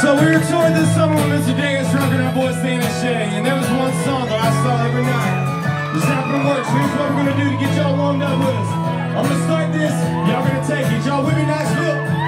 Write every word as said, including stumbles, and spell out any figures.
So we were touring this summer with Mister Dance Drunk and our boy Stan and Shay, and there was one song that I saw every night. Just happened to work, so here's what we're gonna do to get y'all warmed up with us. I'm gonna start this, y'all gonna take it. Y'all with me, Knoxville?